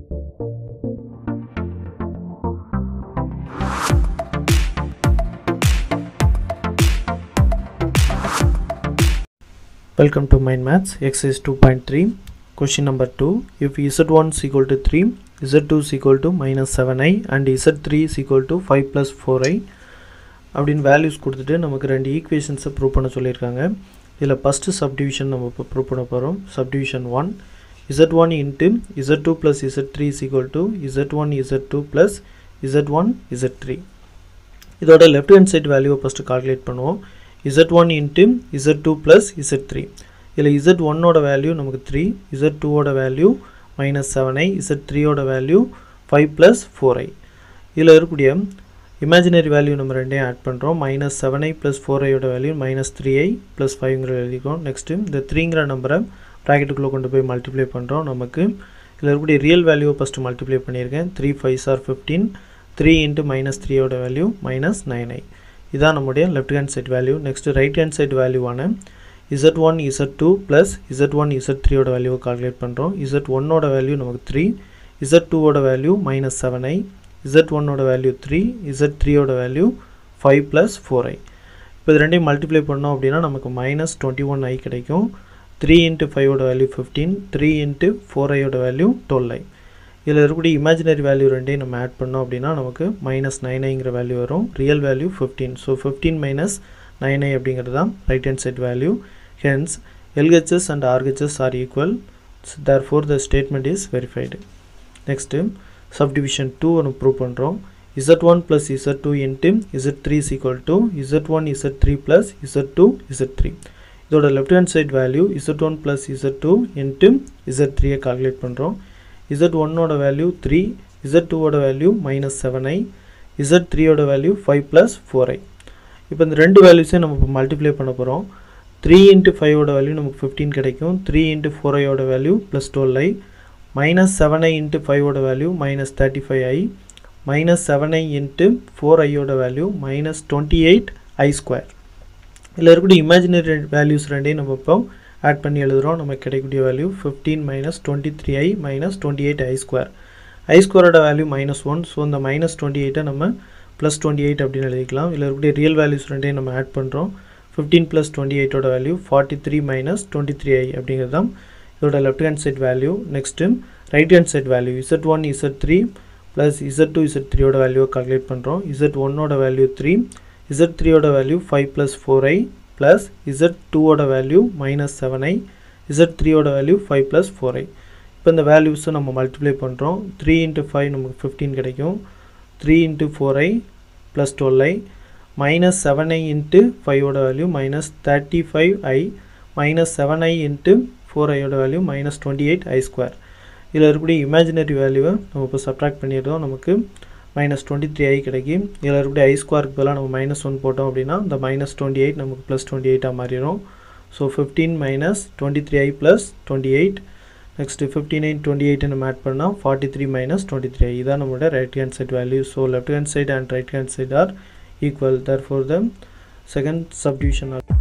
Welcome to Mind Maths, exercise 2.3, question number 2. If z1 is equal to 3, z2 is equal to minus 7i and z3 is equal to 5 plus 4i அப்படின் values கொடுத்துட்டு நமக்கு ரெண்டு ஈக்குவேஷன்ஸை prove பண்ண சொல்லியிருக்காங்க. இதில் first subdivision நம்ம இப்போ prove பண்ண போகிறோம். Subdivision 1 z1 into z2 plus z3 is equal to z1 z2 plus z1 z3. இதோட லெஃப்ட் ஹேண்ட் சைட் வேல்யூவை ஃபஸ்ட்டு கால்குலேட் பண்ணுவோம். z1 into z2 plus z3. இதில் z1 ஓட வேல்யூ நமக்கு 3, z2 ஓட வேல்யூ minus 7i, z3 ஓட value 5 plus 4i. இதில் இருக்கக்கூடிய இமேஜினரி வேல்யூ நம்ம ரெண்டையும் ஆட் பண்ணுறோம். minus 7i plus 4i ஓட வேல்யூ minus 3i plus 5ங்கிற எழுதிக்கும். நெக்ஸ்ட்டு இந்த 3ங்கிற நம்பரை ப்ராக்கெட்டுக்குள்ளே கொண்டு போய் மல்டிப்ளை பண்ணுறோம். நமக்கு இதில் இருக்கக்கூடிய ரியல் வேல்யூவை ஃபஸ்ட்டு மல்டிப்ளை பண்ணியிருக்கேன். 3 5s are 15, 3 into minus 3 ஓட வேல்யூ minus 9i. இதான் நம்முடைய left hand side value. Next right hand side வேல்யூவான z1 z2 plus z1 z3 ஓட வேல்யூவை கால்குலேட் பண்ணுறோம். z1 ஓட வேல்யூ நமக்கு 3, z2 ஓட வேல்யூ minus 7i, z1 ஓட வேல்யூ 3, z3 ஓட வேல்யூ 5 plus 4i. இப்போ இது ரெண்டையும் மல்டிப்ளை பண்ணோம் அப்படின்னா நமக்கு minus 21i கிடைக்கும். 3 into 5 ஓட வேல்யூ 15, 3 into 4i ஓட வேல்யூ 12i. இதில் இருக்கக்கூடிய இமேஜினரி வேல்யூ ரெண்டையும் நம்ம ஆட் பண்ணோம் அப்படின்னா நமக்கு minus 9iங்கிற வேல்யூ வரும். Real value 15. So 15 minus 9i அப்படிங்கிறது தான் right hand side value. Hence LHS and RHS are equal. Therefore the statement is verified. Next subdivision 2 ஒன்று ப்ரூவ் பண்ணுறோம். z1 plus z2 into z3 is equal to z1 z3 plus z2 z3. இதோட left hand side value z1 plus z2 into z3 calculate பண்ணுறோம். z1 ஓட value 3, z2 ஓட value minus 7i, z3 ஓட value 5 plus 4i. இப்போ இந்த ரெண்டு வேல்யூஸையும் நம்ம இப்போ மல்டிப்ளை பண்ண போகிறோம். 3 into 5 ஓட வேல்யூ நமக்கு 15 கிடைக்கும். 3 into 4i ஓட value plus 12i, minus 7i into 5 ஓட value minus 35i, minus 7i into 4i ஓட வேல்யூ minus 28i square. இதில் இருக்கக்கூடிய இமேஜினரி வேல்யூஸ் ரெண்டையும் நம்ம இப்போ ஆட் பண்ணி எழுதுகிறோம். நமக்கு கிடைக்கக்கூடிய value 15 minus 23i minus 28i square. i squareோட வேல்யூ minus 1. ஸோ இந்த minus 28 நம்ம plus 28 அப்படின்னு எழுதிக்கலாம். இதில் இருக்கக்கூடிய ரியல் வேல்யூஸ் ரெண்டையும் நம்ம ஆட் பண்ணுறோம். 15 plus 28 ஓட வேல்யூ 43 minus 23i அப்படிங்கிறது தான் இதோட left hand side value. Next right hand side value z1 z3 plus z2 z3 ஓட வேல்யூவை கால்குலேட் பண்ணுறோம். z1 ஓட வேல்யூ 3, z3 ஓட value 5 plus 4i plus z2 ஓட வேல்யூ minus 7i, z3 ஓட வேல்யூ 5 plus 4i. இப்போ இந்த வேல்யூஸை நம்ம மல்டிப்ளை பண்ணுறோம். 3 into 5 நமக்கு 15 கிடைக்கும். 3 into 4i plus 12i, minus 7i into 5 ஓட value minus 35i, minus 7i into 4i ஓட வேல்யூ minus 28i square. இதில் இருக்கக்கூடிய இமேஜினரி வேல்யூவை நம்ம இப்போ சப்ட்ராக்ட் பண்ணிடுறோம். நமக்கு minus 23i கிடைக்கும். இதில் இருக்கக்கூடிய i ஸ்கொயருக்கு பதிலாக நம்ம minus 1 போட்டோம் அப்படின்னா இந்த minus 28 நமக்கு plus 28 மாறிடும். So 15 minus 23i plus 28. Next 15 and 28 நம்ம ஆட் பண்ணால் 43 minus 23i. இதான் நம்மளோட right hand side value. So left hand side and right hand side are equal. Therefore the second subdivision